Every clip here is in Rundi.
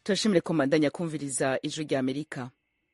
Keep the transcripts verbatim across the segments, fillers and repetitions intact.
turashimire ko mandanya kumviriza ijwi rya Amerika.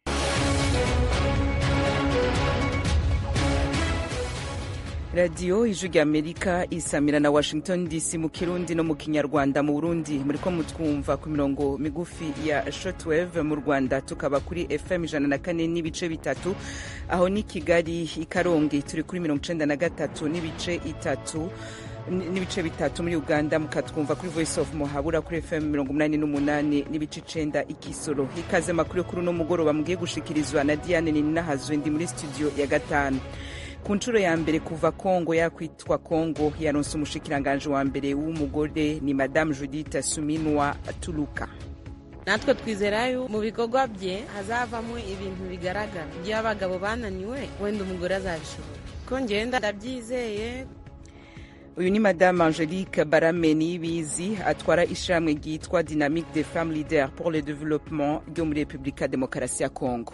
radiyo ijwi rya Amerika isamira na Washington D C mu Kirundi no mu Kinyarwanda. Mu Burundi muriko mutwumva ku mirongo migufi ya shortwave, mu Rwanda tukaba kuri F M ijana na kane n'ibice bitatu, aho ni Kigali i Karongi turi kuri mirongo icenda na gatatu n'ibice itatu n'ibice bitatu, muri Uganda mukatwumva kuri Voice of Muhabura kuri F M mirongo umunani n'umunani n'ibice icenda i Kisoro. Ikaze makuru kuri no mugoroba mugiye gushikirizwa na Diane Ninahazwe, ndi muri studio ya gatanu. Ku nshuro ya mbere kuva Kongo yakwitwa Kongo yaronse umushikiranganje wa mbere w'umugore ni Madame Judith Suminwa Tuluka. Natwe twizera yu mu bikorwa bye hazavamo ibintu bigaragara. Iyo abagabo bananiwe wenda umugore azabishobora. Ko ngenda ndabyizeye. Uyu ni Madame Angelique Barameni Bizi atwara ishamwe ryitwa Dynamique des Femmes Leaders pour le Développement ryo muri Republika Demokarasi ya Kongo.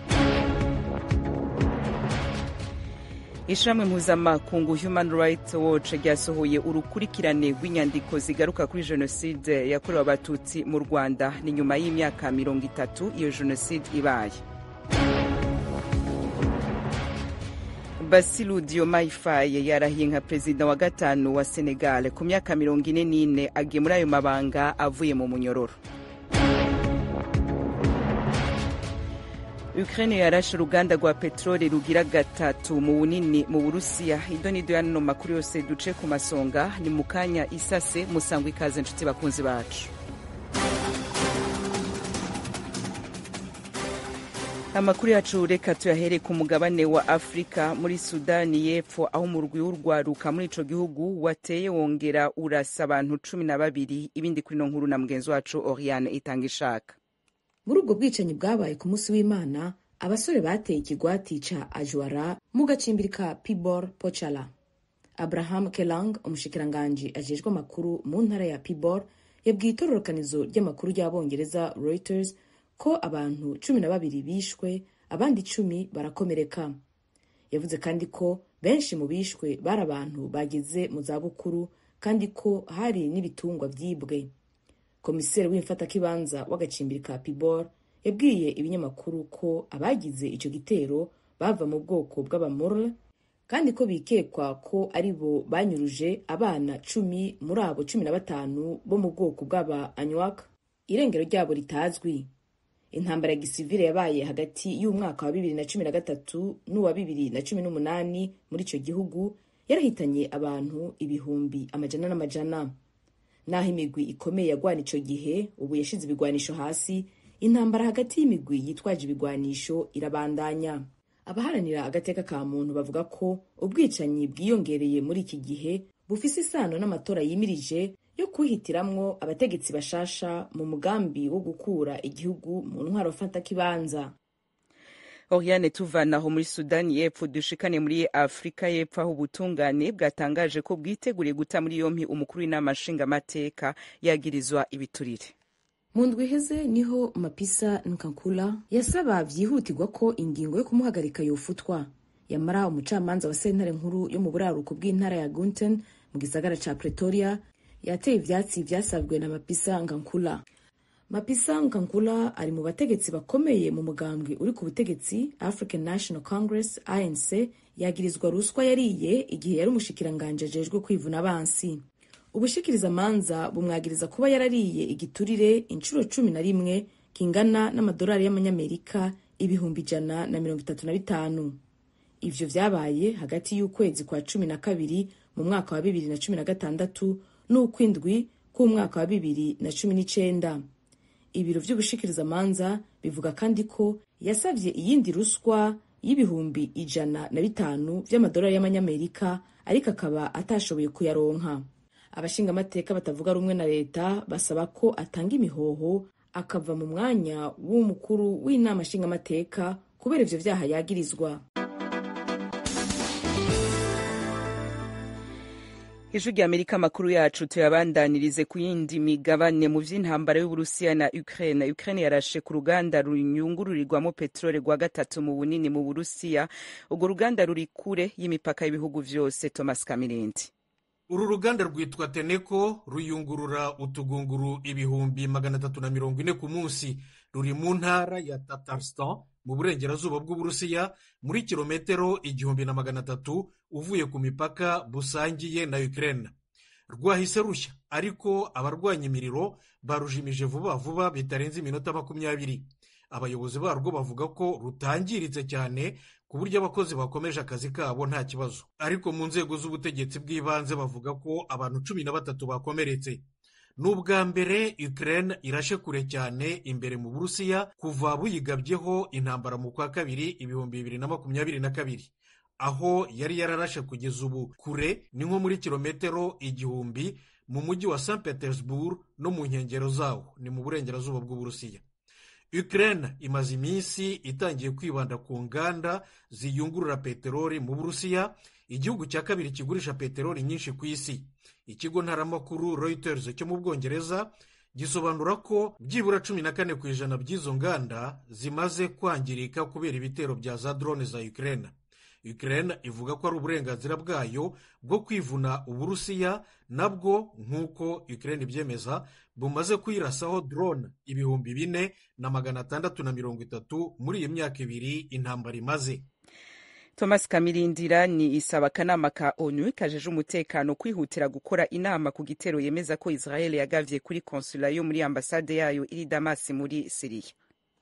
Ishamwe mpuzamakungu Human Rights Watch ryasohoye urukurikirane rw'inyandiko zigaruka kuri jenoside yakorewe abatutsi mu Rwanda ni nyuma y'imyaka mirongo itatu iyo jenoside ibaye. Bassirou Diomaye Faye yarahiye nka perezida wa gatanu wa Senegal ku myaka mirongo ine n'ine, agiye muri ayo mabanga avuye mu munyororo. Ukraine yarashe uruganda rwa petroli rugira gatatu mu bunini mu Burusiya. Idonido y'ano makuru yose duce ku masonga ni mukanya isase. Musangwa ikaze nshuti bakunzi bacu. Amakuru yacu reka tuyahere ku mugabane wa Afrika, muri Sudani y'Epfo, aho umurwi w'urwaruka muri ico gihugu wateye wongera urasa abantu cumi na babiri. Ibindi kuri no nkuru na mugenzi wacu Oriane Itangishaka. Muri ubwo bwicanyi bwabaye ku munsi w'Imana, abasore bateye ikigwati ca Ajwara mu gacimbiri ka Pibor Pochala. Abraham Kelang, umushikiranganje ajejwe amakuru mu ntara ya Pibor, yabwiye itororokanizo ry'amakuru ry'abongereza Reuters ko abantu cumi na babiri bishwe, abandi cumi barakomereka. Yavuze kandi ko benshi mu bishwe bari abantu bageze mu zabukuru kandi ko hari n'ibitungwa vyibwe. Komiseri w'imfatakibanza w'agacimbiri ka Pibor yabwiye ibinyamakuru ko abagize ico gitero bava mu bwoko bw'abamorle kandi ko bikekwa ko ari bo banyuruje abana cumi muri abo cumi na batanu bo mu bwoko bw'aba Anywak. Irengero ryabo ritazwi. Intambara ya gisivile yabaye hagati y'umwaka wa bibiri na cumi na gatatu n'uwa bibiri na cumi n'umunani muri ico gihugu yarahitanye abantu ibihumbi amajana n'amajana. Naho imigwi ikomeye yagwana ico gihe ubu yashize ibigwanisho hasi, intambara hagati y'imigwi yitwaje ibigwanisho irabandanya. Abaharanira agateka ka muntu bavuga ko ubwicanyi bwiyongereye muri iki gihe bufise isano n'amatora yimirije yo kwihitiramwo abategetsi bashasha mu mugambi wo gukura igihugu mu ntwaro mfatakibanza. Oriane tuvanaho muri Sudani y'Epfo dushikane muri Afrika y'Epfo, aho ubutungane bwatangaje ko bwiteguriye guta muri yompi umukuru w'inama nshingamateka yagirizwa ibiturire. Mu ndwi iheze niho Mapisa Nkankula yasaba vyihutirwa ko ingingo yo kumuhagarika yofutwa. Yamara umucamanza wa sentare nkuru yo mu buraruko bw'intara ya Gunten mu gisagara ca Pretoria yateye ivyatsi vyasabwe na Mapisa Nkankula. Mapisa Nkankula ari mu bategetsi bakomeye mu mugambwe uri ku butegetsi African National Congress A N C, yagirizwa ruswa yariye igihe yari umushikiranganje ajejwe kwivuna abansi. Ubushikiriza manza bumwagiriza kuba yarariye igiturire inshuro cumi na rimwe kingana n'amadolari y'amanyamerika ibihumbi ijana na mirongo itatu na bitanu. Ivyo vyabaye hagati y'ukwezi kwa cumi na kabiri mu mwaka wa bibiri na cumi na gatandatu n'ukwindwi k'umwaka wa bibiri na cumi n'icenda. Ibiro vy'ubushikiriza manza bivuga kandi ko yasavye iyindi ruswa y'ibihumbi ijana na bitanu vy'amadolari y'amanyamerika, ariko akaba atashoboye kuyaronka. Abashingamateka batavuga rumwe na leta basaba ko atanga imihoho akava mu mwanya w'umukuru w'inama nshingamateka kubera ivyo vyaha yagirizwa. Ijwi rya Amerika makuru yacu tuyabandanirize ku yindi migabane. Mu vy'intambara y'Uburusiya na Ukraine, Ukraine yarashe ku ruganda runyungururirwamo petrole rwa gatatu mu bunini mu Burusiya. Urwo ruganda ruri kure y'imipaka y'ibihugu vyose. Thomas Kamirindi. uru ruganda rwitwa Tenneco ruyungurura utugunguru ibihumbi magana atatu na mirongo ine ku munsi. Ruri mu ntara ya Tatarstan mu burengerazuba bw'Uburusiya, muri kilometero igihumbi na magana atatu uvuye ku mipaka busangiye na Ukraine. Rwahise rushya, ariko abarwanya imiriro barujimije vuba vuba bitarenze iminota makumyabiri. Abayobozi barwo bavuga ko rutangiritse cyane ku buryo abakozi bakomeje akazi kabo nta kibazo, ariko mu nzego z'ubutegetsi bw'ibanze bavuga ko abantu cumi na batatu bakomeretse. Ni ubwa mbere Ukraine irashe kure cyane imbere mu Burusiya kuva buyigabyeho intambara mu kwa kabiri ibihumbi bibiri na makumyabiri na kabiri. Aho yari yararashe kugeza ubu kure ni nko muri kilometero igihumbi mu mujyi wa Saint Petersburg no mu nkengero zawo, ni mu burengerazuba bw'Uburusiya. Ukraine imaze iminsi itangiye kwibanda ku nganda ziyungurura peteroli mu Burusiya, igihugu cya kabiri kigurisha peteroli nyinshi ku isi. Ikigo ntaramakuru Reuters cyo mu Bwongereza gisobanura ko byibura cumi na kane ku ijana by'izo nganda zimaze kwangirika kubera ibitero bya za drone za Ukraine. Ukraine ivuga ko ari uburenganzira bwayo bwo kwivuna Uburusiya nabwo, nk'uko Ukraine ibyemeza, bumaze kwirasaho drone ibihumbi bine na magana atandatu na mirongo itatu muri iyi myaka ibiri intambara imaze. Thomas Kamirindira ni isaba akanama ka ONU kajeje umutekano kwihutira gukora inama ku gitero yemeza ko Israel yagavye kuri konsula yo muri ambasade yayo iri Damas muri Syria.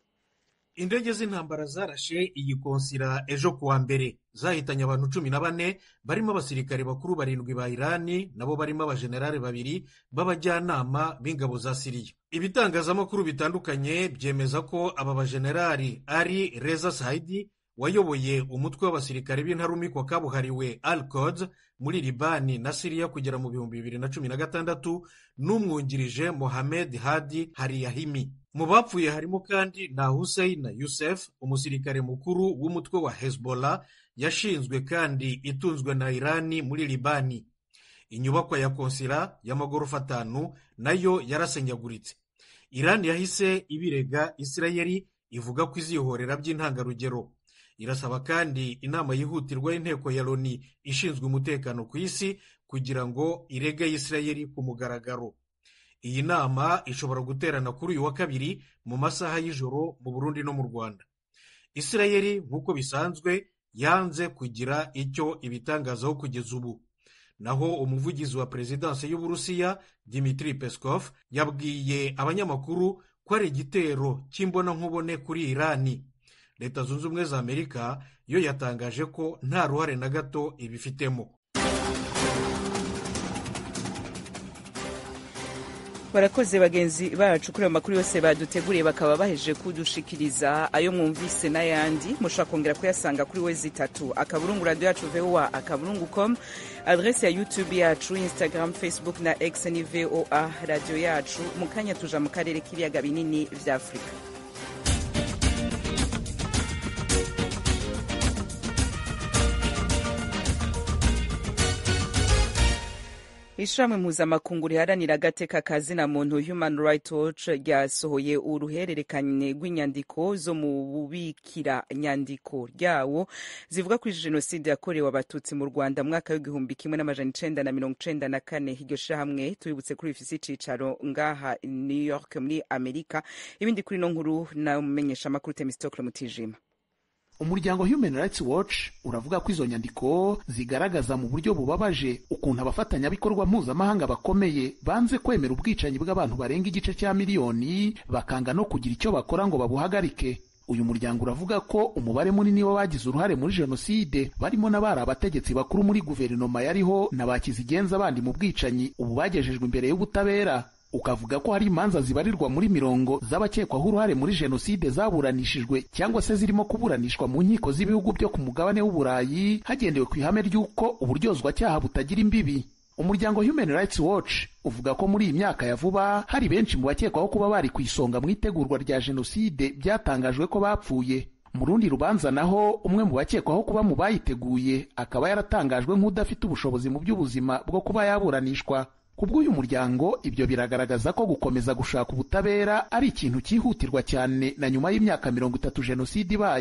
Indege z'intambara zarashe iyi konsila ejo kuwa mbere, zahitanye abantu cumi na bane barimo abasirikare bakuru barindwi ba Irani, nabo barimo abajenerali babiri b'abajyanama b'ingabo za Syria. Ibitangazamakuru bitandukanye byemeza ko aba bajenerali ari Reza Saidi wayoboye umutwe w'abasirikare b'intarumikwa kabuhariwe Al-Quds muri Libani na Syria kugera mu bihumbi bibiri na cumi na gatandatu, n'umwungirije Mohamed Hadi Hariyahimi. Mu bapfuye harimo kandi na Hussein Youssef, umusirikare mukuru w'umutwe wa Hezbollah yashinzwe kandi itunzwe na Irani muri Libani. Inyubakwa ya konsila y'amagorofa atanu nayo yarasenyaguritse. Irani yahise ibirega Isirayeli, ivuga ko izihorera by'intangarugero. Irasaba kandi inama yihutirwa y'inteko ya Loni ishinzwe umutekano ku isi kugira ngo irege Isirayeli ku mugaragaro. Iyi nama ishobora guterana kuri uyu wa kabiri mu masaha y'ijoro mu Burundi no mu Rwanda. Isirayeli nk'uko bisanzwe yanze kugira icyo ibitangazaho kugeza ubu. Naho umuvugizi wa perezidansi y'Uburusiya Dmitry Peskov yabwiye abanyamakuru ko ari igitero cy'imbonankubone kuri Irani. Leta Zunze Ubumwe za Amerika yo yatangaje ko nta ruhare na gato ibifitemo. Barakoze bagenzi bacu kuri ayo makuru yose baduteguriye, bakaba bahejeje kudushikiriza ayo mwumvise n'ayandi. Mushobora kongera kuyasanga kuri wezi itatu akaburungu radio yacu V O A akaburungu com, adresse ya YouTube yacu, Instagram, Facebook na X ni V O A radio yacu. Mukanya tuja mu karere k'ibiyaga binini vya Afrika. Ishirahamwe mpuzamakungu riharanira agateka kazina muntu Human Rights Watch ryasohoye uruhererekane rw'inyandiko zo mu bubikira nyandiko ryawo zivuga kuri jenoside yakorewe abatutsi mu Rwanda mu mwaka w'igihumbi kimwe n'amajana icenda na mirongo icenda na kane. Iryo shirahamwe tubibutse kuri ifisi icicaro ngaha New York muri Amerika. Ibindi kuri no nkuru na umenyesha amakuru Temistokle Mutijima. Umuryango Human Rights Watch uravuga ko izo nyandiko zigaragaza mu buryo bubabaje ukuntu abafatanyabikorwa mpuzamahanga bakomeye banze kwemera ubwicanyi bw'abantu barenga igice cya miliyoni, bakanga no kugira icyo bakora ngo babuhagarike. Uyu muryango uravuga ko umubare munini w'abagize uruhare muri jenoside barimo n'abari abategetsi bakuru muri guverinoma yariho na bakizigenza abandi mu bwicanyi ubu bagejejwe imbere y'ubutabera. Ukavuga ko hari imanza zibarirwa muri mirongo z'abakekwaho uruhare muri jenoside zaburanishijwe cyangwa se zirimo kuburanishwa mu nkiko z'ibihugu byo ku mugabane w'Uburayi hagendewe ku ihame ry'uko uburyozwacyaha butagira imbibi. Umuryango Human Rights Watch uvuga ko muri iyi myaka ya vuba hari benshi mu bakekwaho kuba bari ku isonga mu itegurwa rya jenoside byatangajwe ko bapfuye. Mu rundi rubanza naho umwe mu bakekwaho kuba mu bayiteguye akaba yaratangajwe nk'udafite ubushobozi mu by'ubuzima bwo kuba yaburanishwa. Kubw'uyu muryango ibyo biragaragaza ko gukomeza gushaka ubutabera ari ikintu cyihutirwa cyane na nyuma y'imyaka mirongo itatu jenoside ibaye.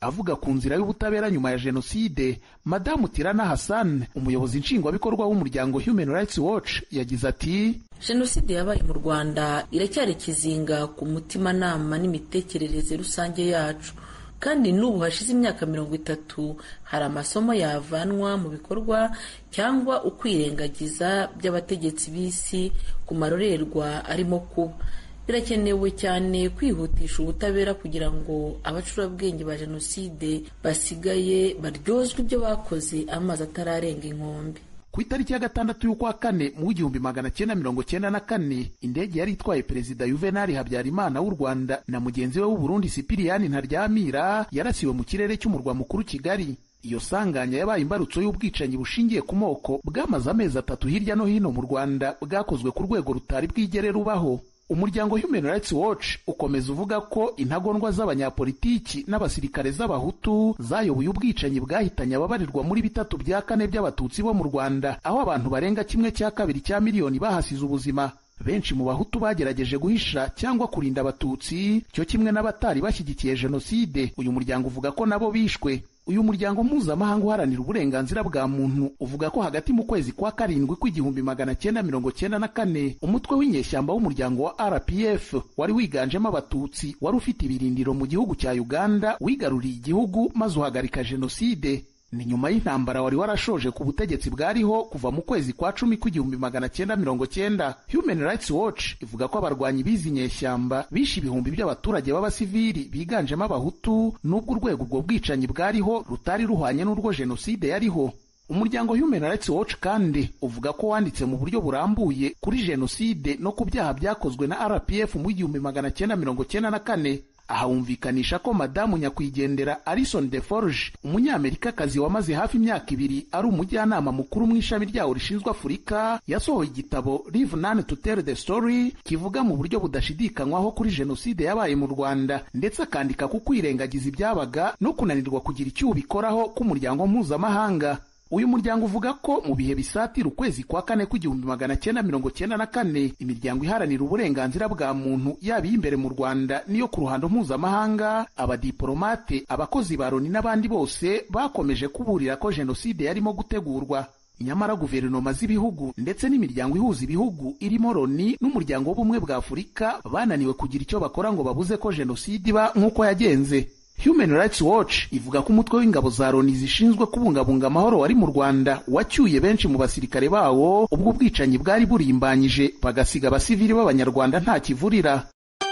avuga ku nzira y'ubutabera nyuma ya jenoside, Madamu Tirana Hassan, umuyobozi nshingwabikorwa w'umuryango Human Rights Watch, yagize ati jenoside yabaye mu Rwanda iracyari kizinga ku mutimanama n'imitekerereze rusange yacu, kandi n'ubu hashize imyaka mirongo itatu hari amasomo yavanwa mu bikorwa cyangwa ukwirengagiza by'abategetsi b'isi ku marorerwa arimo kuba. Birakenewe cyane kwihutisha ubutabera kugira ngo abacurabwenge ba jenoside basigaye baryozwe ibyo bakoze amazi atararenga inkombe. Ku itariki ya gatandatu y'ukwa kane mu w'igihumbi magana cyenda mirongo cyenda na kane, indege yari itwaye Perezida Juvenal Habyarimana w'u Rwanda na mugenzi we w'u Burundi Sipiriyani Ntaryamira yarasiwe mu kirere cy'umurwa mukuru Kigali. Iyo sanganya yabaye imbarutso y'ubwicanyi bushingiye ku moko bwamaze amezi atatu hirya no hino mu Rwanda, bwakozwe ku rwego rutari bwigere rubaho. Umuryango Human Rights Watch ukomeza uvuga ko intagondwa z'abanyapolitiki n'abasirikare z'abahutu zayoboye ubwicanyi bwahitanye ababarirwa muri bitatu bya kane by'abatutsi bo mu Rwanda, aho abantu barenga kimwe cya kabiri cya miliyoni bahasize ubuzima. Benshi mu bahutu bagerageje guhisha cyangwa kurinda abatutsi, cyo kimwe n'abatari bashyigikiye jenoside. Uyu muryango uvuga ko nabo bishwe. Uyu muryango mpuzamahanga uharanira uburenganzira bwa muntu uvuga ko hagati mu kwezi kwa karindwi kw'igihumbi magana cyenda mirongo cyenda na kane umutwe w'inyeshyamba w'umuryango wa R P F wari wiganjemo abatutsi wari ufite ibirindiro mu gihugu cya Uganda wigaruriye igihugu maze uhagarika jenoside. Ni nyuma y'intambara wari warashoje ku butegetsi bwariho kuva mu kwezi kwa cumi kw'igihumbi magana cyenda mirongo cyenda. Human Rights Watch ivuga ko abarwanyi b'izi nyeshyamba bishe ibihumbi by'abaturage b'abasivili biganjemo abahutu, n'ubwo urwego ubwo bwicanyi bwariho rutari ruhwanye n'urwo jenoside yariho. Umuryango Human Rights Watch kandi uvuga ko wanditse mu buryo burambuye kuri jenoside no ku byaha byakozwe na R P F mu igihumbi magana cyenda mirongo cyenda na kane. Aha humvikanisha ko Madamu nyakwigendera Alison Deforge, umunyamerikakazi wamaze hafi imyaka ibiri ari umujyanama mukuru mu ishami ryawo rishinzwe Afurika, yasohoye igitabo Live None to Tell the Story kivuga mu buryo budashidikanywaho kuri jenoside yabaye mu Rwanda, ndetse akandika ku kwirengagiza ibyabaga no kunanirwa kugira icyo ubikoraho k'umuryango mpuzamahanga. Uyu muryango uvuga ko mu bihe bisatira ukwezi kwa kane kw'igihumbi magana cyenda mirongo cyenda na kane imiryango iharanira uburenganzira bwa muntu yaba iy'imbere mu Rwanda n'iyo ku ruhando mpuzamahanga, abadiplomate, abakozi ba Loni n'abandi bose bakomeje kuburira ko jenoside yarimo gutegurwa. Nyamara guverinoma z'ibihugu ndetse n'imiryango ihuza ibihugu irimo Loni n'umuryango w'ubumwe bwa Afurika bananiwe kugira icyo bakora ngo babuze ko jenoside iba nk'uko yagenze. Human Rights Watch ivuga ko umutwe w'ingabo za Loni zishinzwe kubungabunga amahoro wari mu Rwanda wacyuye benshi mu basirikare bawo ubwo ubwicanyi bwari burimbanyije, bagasiga abasivili b'Abanyarwanda nta kivurira.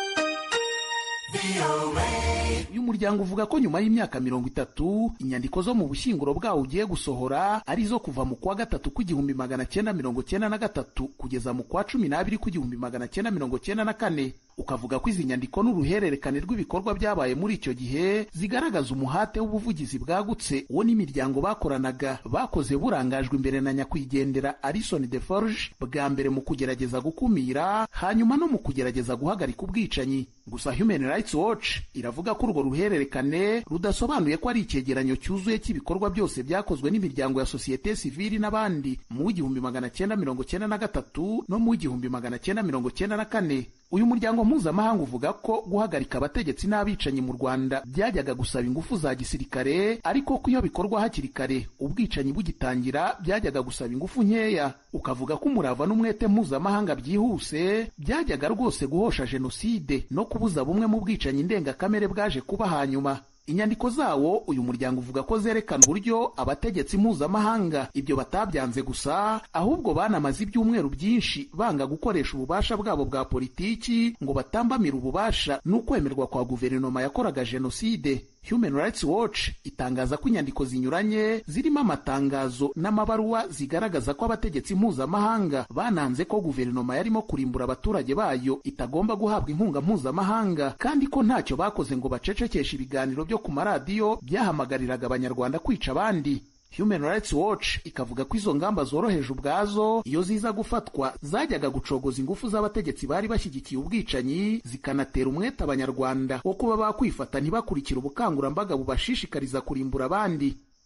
Uyu muryango uvuga ko nyuma y'imyaka mirongo itatu inyandiko zo mu bushyinguro bwawo ugiye gusohora ari zo kuva mu kwa gatatu kw'igihumbi magana cyenda mirongo cyenda na gatatu kugeza mu kwa cumi n'abiri kw'igihumbi magana cyenda mirongo cyenda na kane. Ukavuga ko izi nyandiko n'uruhererekane rw'ibikorwa byabaye muri icyo gihe zigaragaza umuhate w'ubuvugizi bwagutse uwo n'imiryango bakoranaga bakoze burangajwe imbere na nyakwigendera Alison Deforge, bwa mbere mu kugerageza gukumira, hanyuma no mu kugerageza guhagarika ubwicanyi. Gusa Human Rights Watch iravuga ko urwo ruhererekane rudasobanuye ko ari icyegeranyo cyuzuye cy'ibikorwa byose byakozwe n'imiryango ya sosiyete sivili n'abandi mu w'igihumbi magana cyenda mirongo cyenda na gatatu no mu w'igihumbi magana cyenda mirongo cyenda na kane. Uyu muryango mpuzamahanga uvuga ko guhagarika abategetsi n'abicanyi mu Rwanda byajyaga gusaba ingufu za gisirikare, ariko ko iyo bikorwa hakiri kare ubwicanyi bugitangira byajyaga gusaba ingufu nkeya. Ukavuga ko umurava n'umwete mpuzamahanga byihuse byajyaga rwose guhosha jenoside no kubuza bumwe mu bwicanyi ndengakamere bwaje kuba hanyuma. Inyandiko zawo uyu muryango uvuga ko zerekana uburyo abategetsi mpuzamahanga ibyo batabyanze gusa, ahubwo banamaze ibyumweru byinshi banga gukoresha ububasha bwabo bwa politiki ngo batambamire ububasha n'ukwemerwa kwa guverinoma yakoraga jenoside. Human Rights Watch itangaza ko inyandiko zinyuranye zirimo amatangazo n'amabaruwa zigaragaza ko abategetsi mpuzamahanga bananze ko guverinoma yarimo kurimbura abaturage bayo itagomba guhabwa inkunga mpuzamahanga, kandi ko ntacyo bakoze ngo bacecekeshe ibiganiro byo ku maradiyo byahamagariraga Abanyarwanda kwica abandi. Human Rights Watch ikavuga ko izo ngamba zoroheje ubwazo iyo ziza gufatwa zajyaga gucogoza ingufu z'abategetsi bari bashyigikiye ubwicanyi, zikanatera umwete Abanyarwanda wo kuba bakwifata ntibakurikira ubukangurambaga bubashishikariza kurimbura abandi.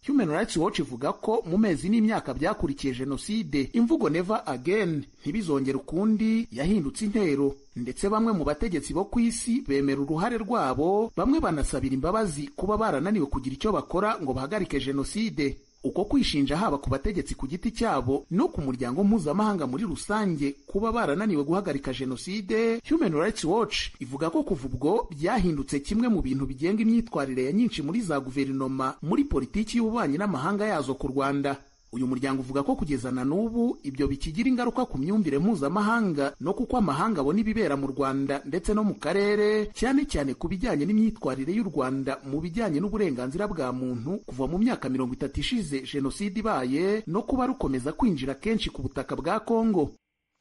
Human Rights Watch ivuga ko mu mezi n'imyaka byakurikiye jenoside imvugo never again ntibizongera ukundi yahindutse intero, ndetse bamwe mu bategetsi bo ku isi bemera uruhare rwabo, bamwe banasabira imbabazi kuba barananiwe kugira icyo bakora ngo bahagarike jenoside. Uko kwishinja haba ku bategetsi ku giti cyabo no ku muryango mpuzamahanga muri rusange kuba barananiwe guhagarika jenoside, Human Rights Watch ivuga ko kuva ubwo byahindutse kimwe mu bintu bigenga imyitwarire ya nyinshi muri za guverinoma muri politiki y'ububanyi n'amahanga yazo ku Rwanda. Uyu muryango uvuga ko kugeza na n'ubu ibyo bikigira ingaruka ku myumvire mpuzamahanga no kuko amahanga abona ibibera mu Rwanda ndetse no mu karere, cyane cyane ku bijyanye n'imyitwarire y'u Rwanda mu bijyanye n'uburenganzira bwa muntu kuva mu myaka mirongo itatu ishize jenoside ibaye no kuba rukomeza kwinjira kenshi ku butaka bwa Kongo.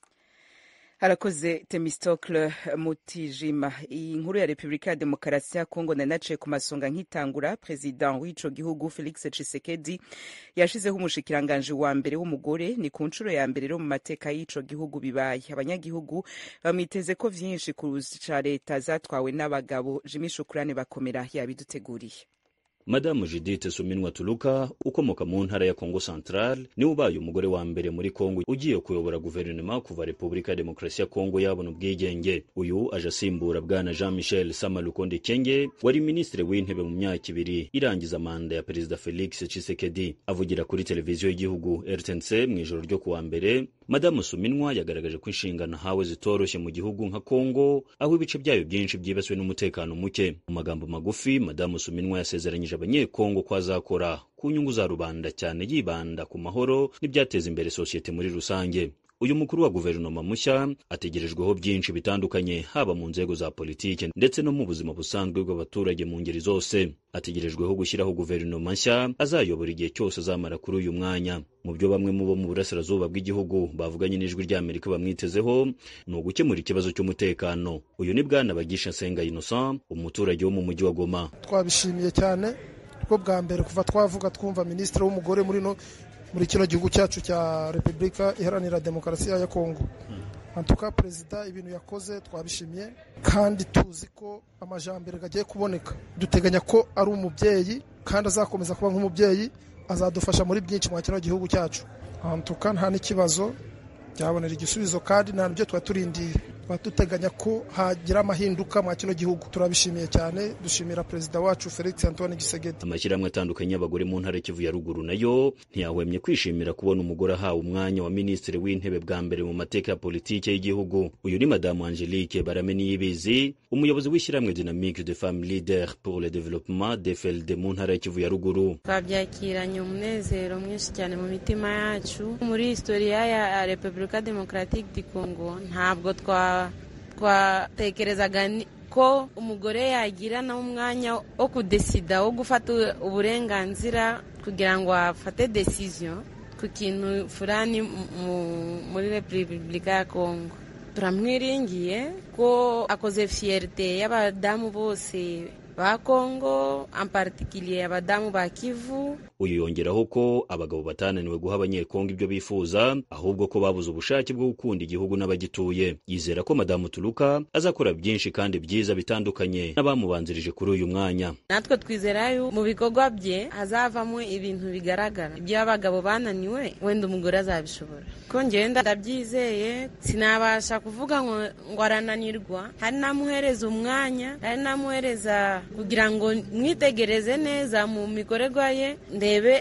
Harakoze Temistocle Mutijima. Iyi nkuru ya Republika ya Demokarasi ya Kongo na naciye ku masonga nk'itangura, President w'ico gihugu Felix Tshisekedi yashizeho umushikiranganje wa mbere w'umugore, ni ku nshuro ya mbere rero mu mateka y'ico gihugu bibaye. Abanyagihugu bamwiteze ko vyinshi kurusha leta zatwawe n'abagabo. Jimmy Shukrani bakomera yabiduteguriye. Madamu Judith Suminwa Tuluka ukomoka mu ntara ya Kongo Central ni ubaye umugore wa mbere muri Kongo ugiye kuyobora guverinoma kuva Republika ya Demokarasi ya Kongo yabona ubwigenge. Uyu aje asimbura bwana Jean Michel Sama Lukonde Kyenge wari ministre w'intebe mu myaka ibiri irangiza manda ya Perezida Felix Tshisekedi. Avugira kuri televiziyo y'igihugu R T N C mu ijoro ryo kuwa mbere, Madamu Suminwa yagaragaje ko inshingano hawe zitoroshye mu gihugu nka Kongo aho ibice byayo byinshi byibasiwe n'umutekano muke. Mu magambo magufi, Madamu Suminwa yasezeranyije abanyekongo ko azakora ku nyungu za rubanda, cyane yibanda ku mahoro n'ibyateza imbere sosiyete muri rusange. Uyu mukuru wa guverinoma mushya ategerejweho byinshi bitandukanye, haba mu nzego za politike ndetse no mu buzima busanzwe bw'abaturage mu ngeri zose. Ategerejweho gushyiraho guverinoma nshya azayobora igihe cyose azamara kuri uyu mwanya. Mu byo bamwe mu bo mu burasirazuba bw'igihugu bavuganye n'ijwi ry'Amerika bamwitezeho ni ugukemura ikibazo cy'umutekano. Uyu ni bwana Bagisha Senga Innocent, umuturage wo mu mujyi wa Goma. Twabishimiye cyane ko bwa mbere kuva twavuga twumva ministre w'umugore muri no muri kino gihugu cyacu cya Republika Iharanira Demokarasi ya Kongo. Antuka Perezida ibintu yakoze twabishimiye kandi tuzi ko amajambere gagiye kuboneka. Duteganya ko ari umubyeyi kandi azakomeza kuba nk'umubyeyi, azadufasha muri byinshi mu kino gihugu cyacu. Antuka nta n'ikibazo byabonera igisubizo kandi nta nibyo twaturindiye. Batuteganya ko hagira amahinduka mu kino gihugu. Turabishimiye cyane, dushimira Perezida wacu Felix Antoine Tshisekedi. Amashyirahamwe atandukanye y'abagore mu ntara Kivu ya ruguru nayo ntiyahwemye kwishimira kubona umugore ahawe umwanya wa ministre w'intebe bwa mbere mu mateka ya politike y'igihugu. Uyu ni Madamu Angelique Baramenyibizi, umuyobozi w'ishyirahamwe Dynamique de Femmes Leaders pour le Développement D F L D mu ntara Kivu ya ruguru. Twabyakiranye umunezero mwinshi cyane mu mitima yacu. Muri historia ya Republika Democratique du Congo ntabwo twa twatekerezaga ko umugore yagira na umwanya wo kudesida, wo gufata uburenganzira kugira ngo afate decision ku kintu fulani muri Republika ya Kongo. Turamwiringiye ko akoze fierté y'abadamu bose ba Kongo, en particulier abadamu ba Kivu. Uyu yongeraho ko abagabo batananiwe guha abanyekongo ibyo bifuza, ahubwo ko babuze ubushake bwo gukunda igihugu n'abagituye. Yizera ko Madamu Tuluka azakora byinshi kandi byiza bitandukanye n'abamubanzirije kuri uyu mwanya. Natwe twizera yu mu bikorwa bye hazavamo ibintu bigaragara. Ibyo abagabo bananiwe wenda umugore azabishobora. Ko njyewe ndabyizeye, sinabasha kuvuga ngo ngo arananirwa. Hari namuhereza umwanya, hari namuhereza kugira ngo mwitegereze neza mu mikorerwa ye, ndebe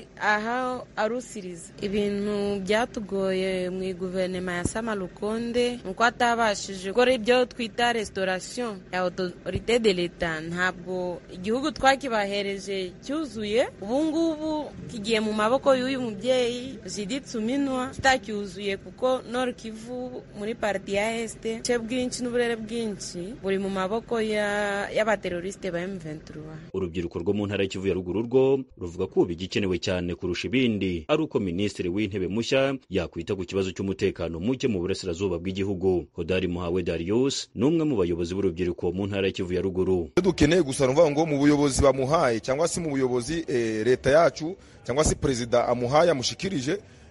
aha arusiriza. Ibintu byatugoye mu guverinoma ya Sama Lukonde nuko atabashije gukora ibyo twita restauration ya autorité de l'État. Ntabwo igihugu twakibahereje cyuzuye, ubu ngubu kigiye mu maboko y'uyu mubyeyi Judith Suminwa kitacyuzuye, kuko Nord Kivu muri parti ya Este cye bwinshi n'uburere bwinshi buri mu maboko y'abateroriste ba M vingt-trois. Urubyiruko rwo mu ntara y'Kivu ya ruguru rwo ruvuga ko bigikenewe cyane kurusha ibindi ari uko ministre w'intebe mushya yakwita ku kibazo cy'umutekano muke mu burasirazuba bw'igihugu. Hodari Muhawe Darius n'umwe mu bayobozi b'urubyiruko mu ntara y'Kivu ya ruguru. Dukeneye gusa numva ngo mu buyobozi bamuhaye cyangwa se mu buyobozi eh, leta yacu cyangwa se perezida amuhaye amushikirije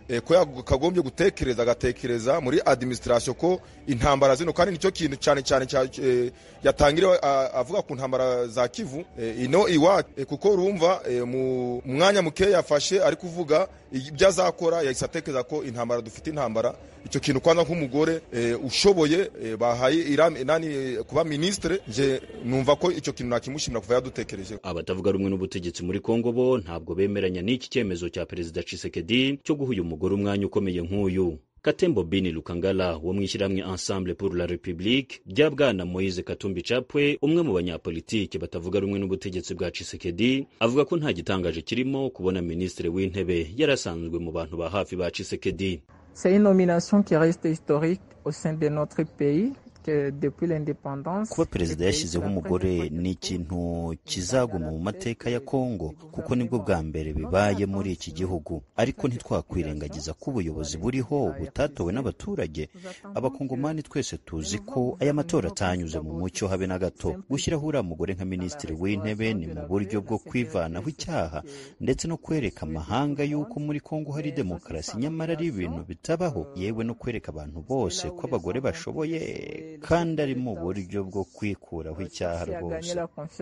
eh, ko yakagombye gutekereza agatekereza muri administration ko intambara zino kandi nicyo kintu cyane cyane eh, yatangiriwe avuga ku ntambara za Kivu eh, ino iwa eh, kuko urumva eh, mu mwanya muke yafashe ari kuvuga ibyo azakora yahisatekeza ko intambara dufite intambara icyo kintu kwanza nk'umugore eh, ushoboye eh, bahaye Iram nani eh, kuba ministre je numva ko icyo kintu nakimushimira kuva yadutekereje. Abatavuga rumwe n'ubutegetsi muri Kongo bo ntabwo bemeranya n'iki cyemezo cya Perezida Tshisekedi cyo guha uyu mugore umwanya ukomeye nk'uyu. Katembo Bini Lukangala wo mwishiramwe Ensemble pour la République bya bwana Moise Katumbi Chapwe umwe mu banyapolitike batavuga rumwe n'ubutegetsi bwa Tshisekedi avuga ko nta gitangaje kirimo kubona ministre w'intebe yarasanzwe mu bantu ba hafi ba Tshisekedi. C'est une nomination qui reste historique au sein de notre pays. Kuba perezida yashyizeho umugore ni ikintu kizaguma mu mateka ya Kongo kuko nibwo bwa mbere bibaye muri iki gihugu, ariko ntitwakwirengagiza ko ubuyobozi buriho butatowe n'abaturage. Abakongomani twese tuzi ko aya matora atanyuze mu mucyo habe na gato. Gushyiraho uriya mugore nka minisitiri w'intebe ni mu buryo bwo kwivanaho icyaha ndetse no kwereka amahanga yuko muri Kongo hari demokarasi, nyamara ari ibintu bitabaho, yewe no kwereka abantu bose ko abagore bashoboye kandi ari mu buryo bwo kwikuraho icyaha rwose.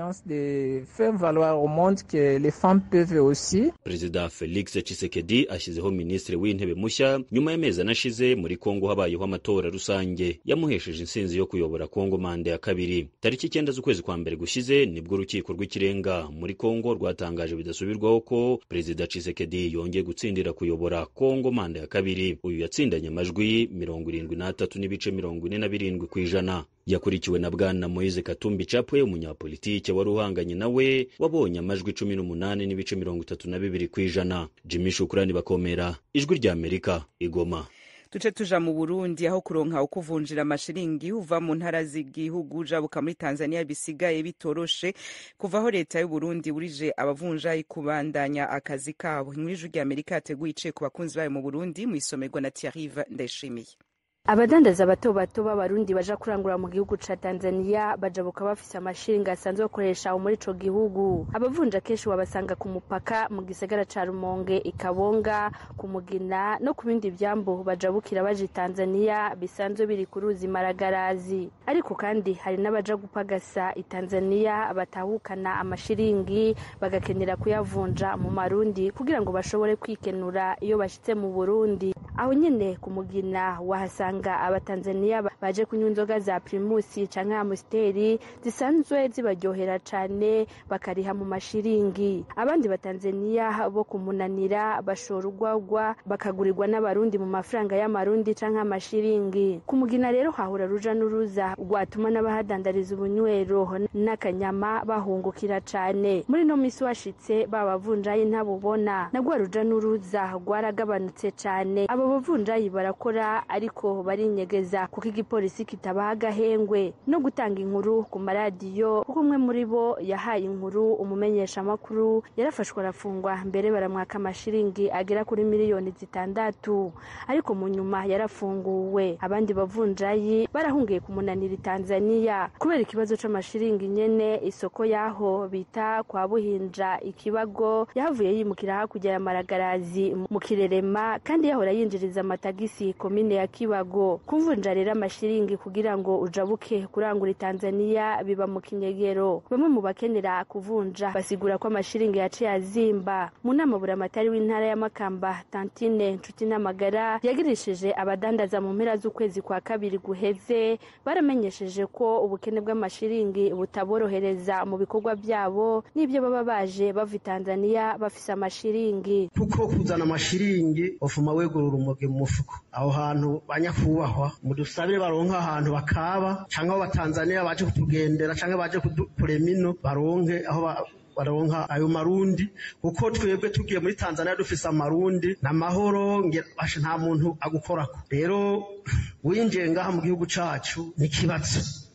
Perezida Felix Tshisekedi ashyizeho minisitiri w'intebe mushya nyuma y'amezi anashize muri Kongo habayeho amatora rusange yamuhesheje insinzi yo kuyobora Kongo manda ya kabiri. Tariki icyenda z'ukwezi kwa mbere gushize nibwo urukiko rw'ikirenga muri Kongo rwatangaje bidasubirwaho ko Perezida Tshisekedi yongeye gutsindira kuyobora Kongo manda ya kabiri. Uyu yatsindanye amajwi mirongo irindwi n'atatu n'ibice mirongo ine na birindwi ku ijana. Yakurikiwe na bwana Moise Katumbi Chapwe umunyapolitike wari uhanganye nawe wabonye amajwi cumi n'umunani n'ibice mirongo itatu na bibiri ku ijana. Jimmy Shukrani Bakomera, Ijwi rya Amerika, Igoma. Tuce tuja mu Burundi aho kuronka ukuvunjira amashiringi uva mu ntara z'igihugu jabuka muri Tanzania bisigaye bitoroshe kuvaho leta y'u Burundi burije abavunjayi kubandanya akazi kabo. Ijwi rya Amerika yateguye ice ku bakunzi bayo mu Burundi mu isomerwa na Thierry Ndayishimiye. Abadandaza bato bato b'abarundi baja kurangura mu gihugu ca Tanzania bajabuka bafise amashiringi asanzwe bakoresha muri ico gihugu. Abavunja kenshi wabasanga ku mupaka mu gisagara ca Rumonge, Ikabonga, ku Mugina no ku bindi vyambo bajabukira baje Tanzania bisanzwe biri ku ruzi Maragarazi. Ariko kandi hari n'abaja gupagasa i Tanzania batahukana amashiringi bagakenera kuyavunja mu marundi kugira ngo bashobore kwikenura iyo bashitse mu Burundi. Aho nyene ku Mugina wahasanga abatanzania baje kunywa inzoga za Primus canke Amstel zisanzwe zibaryohera cane bakariha mu mashiringi. Abandi batanzania bo kumunanira bashora urwagwa bakagurirwa n'abarundi mu mafaranga y'amarundi canke amashiringi. Ku Mugina rero hahura ruja n'uruza rwatuma n'abahadandariza ubunywero n'akanyama bahungukira cane. Muri no misi washitse babavunjayi ntabubona nagwa ruja n'uruza rwaragabanutse cane. Abo bavunjayi barakora ariko barinyegeza kuko igipolisi kitabaha agahengwe no gutanga inkuru ku maradiyo kuko umwe muri bo yahaye inkuru umumenyesha makuru yarafashwe arafungwa mbere baramwaka amashiringi agera kuri miliyoni zitandatu ariko mu nyuma yarafunguwe. Abandi bavunjayi barahungiye kumunanira Tanzania kubera ikibazo c'amashiringi nyene. Isoko yaho bita kwa Buhinja Ikibago yahavuye yimukira hakurya ya Maragarazi mu Kirerema kandi yahora yinjiriza amatagisi komine ya Kibago. Kumvunja rero amashiringi kugira ngo ujabuke kurangura Tanzania biba mu kinyegero. Bamwe mu bakenera kuvunja basigura ko amashiringi yaciye azimba. Mu nama buramatari w'intara ya Makamba Tantine Nshuti n'Amagara yagirishije abadandaza mu mpera z'ukwezi kwa kabiri guheze baramenyesheje ko ubukene bw'amashiringi butaborohereza mu bikorwa byabo n'ibyo baba baje bava Tanzania bafise amashiringi. Kuko kuzana amashiringi ofuma wegurura umuge mu mufuko aho hantu banyakubahwa mudusabire baronka ahantu bakaba canke abo batanzania baje kutugendera canke baje kudukuremino baronke aho baronka ayo marundi kuko twebwe tugiye muri Tanzania dufise amarundi na mahoro ngerashe nta muntu agukorako. Rero winjiye ngaha mu gihugu cacu nikibatse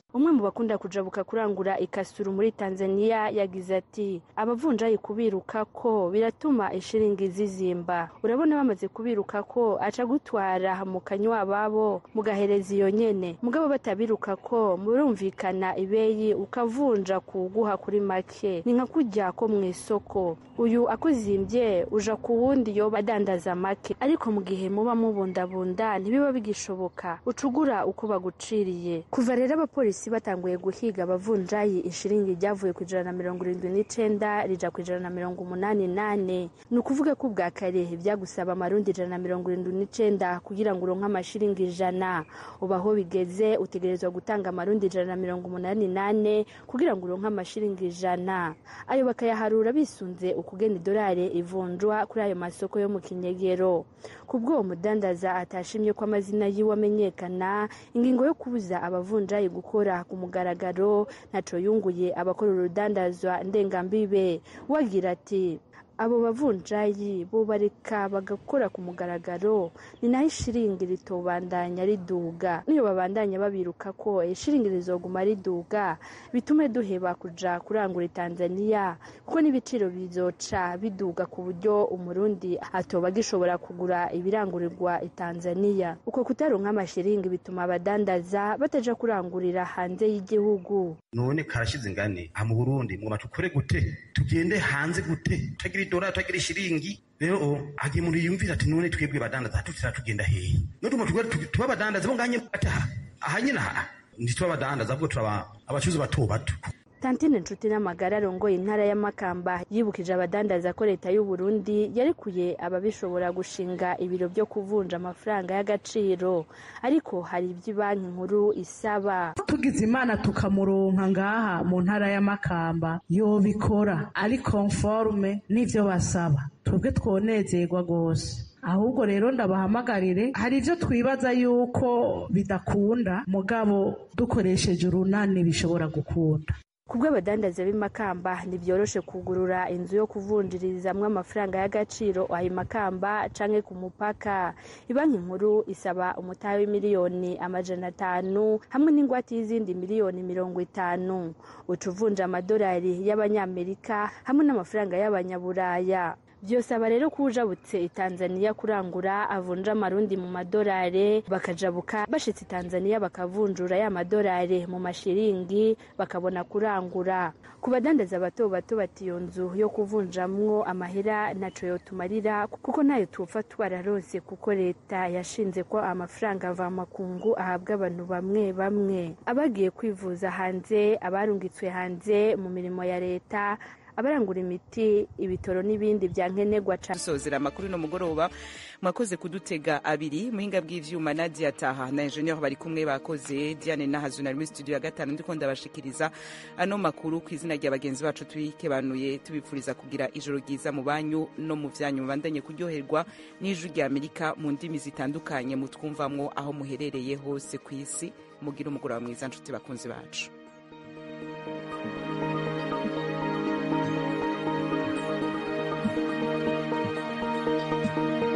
umwe mu bakunda kujabuka kurangura ikasuru muri Tanzania yagize ati abavunjayi kubiruka ko biratuma ishiringi zizimba, urabona bamaze kubiruka ko aca gutwara mu kanywa babo mugahereza iyo nyene, mugabo batabiruka ko murumvikana ibeyi ukavunja kuguha kuri make, ni nka kujya ko mu isoko uyu akuzimbye uja ku wundi yo badandaza make, ariko mu gihe muba mubundabunda ntibiba bigishoboka ucugura uko baguciriye. Kuva rero abapolisi batanguye guhiga abavunjayi ishiringi ryavuye ku ijana na mirongo irindwi n'icenda rija ku ijana na mirongo umunani nane, ni ukuvuga ko ubwa kare byagusaba amarundi ijana na mirongo irindwi n'icenda kugira ngo uronke amashiringi ijana, ubu aho bigeze utegerezwa gutanga amarundi ijana na mirongo umunani nane kugira ngo uronke amashiringi ijana. Ayo bakayaharura bisunze ukugena idolari ivunjwa kuri ayo masoko yo mu kinyegero. Kubwo uwo mudandaza atashimye ko amazina yiwe amenyekana, ingingo yo kubuza abavunjayi gukora ku mugaragaro ntaco yunguye abakora urudandazwa ndengambibe. Wagira ati abo bavunjayi bo bareka bagakora ku mugaragaro, ni naho ishiringi ritobandanya riduga. Niyo babandanya babiruka ko ishiringi rizoguma riduga, bitume duheba kuja kurangura Tanzania, kuko n'ibiciro bizoca biduga ku buryo umurundi atoba gishobora kugura ibirangurirwa i Tanzania. Uko kutaronka amashiringi bituma abadandaza bataja kurangurira hanze y'igihugu. None karashize ingane mu Burundi ngo batukore gute, tugende hanze gute, tagira dora tagira shiringi. Rero agiye muri yumvira ati none twebwe badandaza tutira tugenda hehe, no tuma tuba badandaza bo nganye ataha ahanyina ndi tuba badandaza bwo turaba abacuzi bato bato. Tantine Nshuti n'amagara arongoye intara ya Makamba yibukije abadandaza ko leta y'u Burundi yarekuye ababishobora gushinga ibiro byo kuvunja amafaranga y'agaciro, ariko hari ibyo banki nkuru isaba. Tugize imana tukamuronka ngaha mu ntara ya Makamba yo bikora ari conforme n'ivyo basaba, twebwe twonezerwa gose. Ahubwo rero ndabahamagarire, hari ivyo twibaza yuko bidakunda mugabo dukoresheje urunani bishobora gukunda. Kubwo abadandaza b'imakamba ntibyoroshe kugurura inzu yo kuvunjirizamwe amafaranga y'agaciro ayi Makamba canke ku mupaka. Ibanki nkuru isaba umutahe w'imiliyoni amajana atanu hamwe n'ingwate y'izindi miliyoni mirongo itanu, ucuvunja amadolari y'abanyamerika hamwe n'amafaranga y'abanyaburaya. Byosaba rero kujabutse i Tanzania kurangura avunja amarundi mu madolari, bakajabuka bashitse Tanzania bakavunjura ya madolari mu mashiringi bakabona kurangura. Ku badandaza bato bato batiyo nzu yo kuvunjamwo amahera naco yotumarira, kuko nayo tufa twararonse, kuko leta yashinze ko amafaranga ava makungu ahabwa abantu bamwe bamwe. Abagiye kwivuza hanze, abarungitswe hanze mu mirimo ya leta, abarangura imiti, ibitoro n'ibindi byankenerwa cyane. Sozera amakuru no mugoroba mwakoze kudutega abiri, muhinga bw'ivyuma Nadia Taha na engineer bari kumwe bakoze, Diane Nahazuna muri studio ya gatanu ndiko ndabashikiriza ano makuru ku izina rya bagenzi bacu twikebanuye, tubipfuriza kugira ijoro ryiza mu banyu no mu vyanyu, bandanye kuryoherwa n'ijwi rya Amerika mu ndimi zitandukanye mutwumvamwo aho muherereye hose ku isi. Mugira umugoroba mwiza nshuti bakunzi bacu. Thank you.